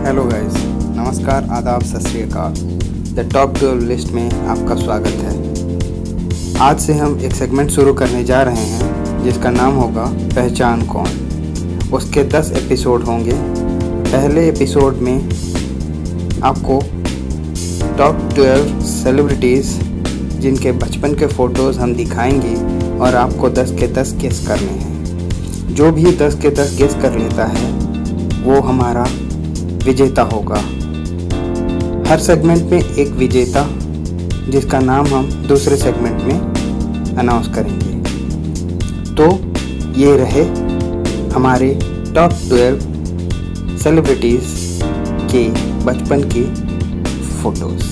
Hello guys, नमस्कार, आदाब, सत श्री अकाल। द टॉप 12 लिस्ट में आपका स्वागत है। आज से हम एक सेगमेंट शुरू करने जा रहे हैं जिसका नाम होगा पहचान कौन। उसके 10 एपिसोड होंगे। पहले एपिसोड में आपको टॉप 12 सेलिब्रिटीज़ जिनके बचपन के फ़ोटोज़ हम दिखाएंगे और आपको 10 के 10 गेस करने हैं। जो भी 10 के 10 गेस कर लेता है वो हमारा विजेता होगा। हर सेगमेंट में एक विजेता जिसका नाम हम दूसरे सेगमेंट में अनाउंस करेंगे। तो ये रहे हमारे टॉप 12 सेलिब्रिटीज़ के बचपन की फ़ोटोज़।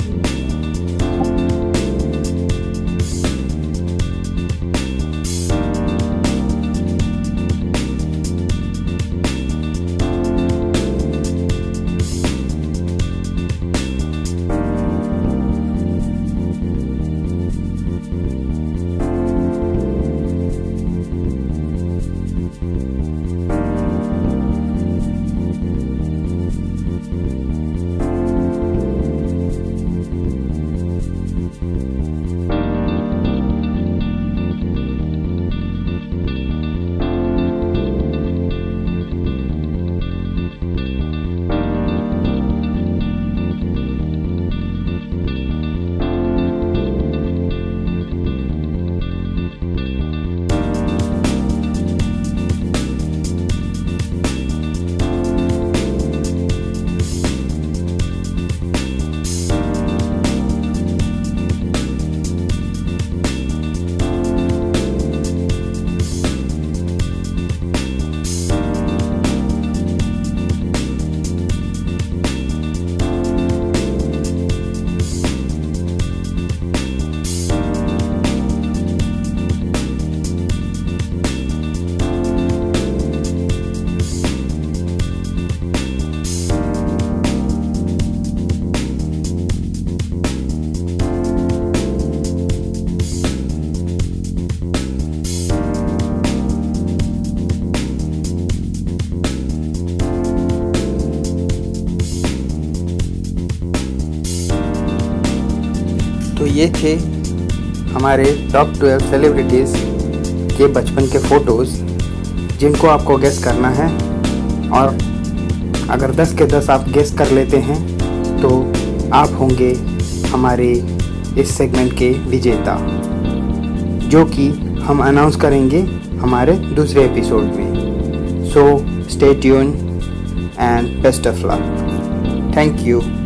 तो ये थे हमारे टॉप 12 सेलिब्रिटीज़ के बचपन के फ़ोटोज़ जिनको आपको गेस करना है। और अगर 10 के 10 आप गेस कर लेते हैं तो आप होंगे हमारे इस सेगमेंट के विजेता, जो कि हम अनाउंस करेंगे हमारे दूसरे एपिसोड में। So stay tune and best of luck. Thank you.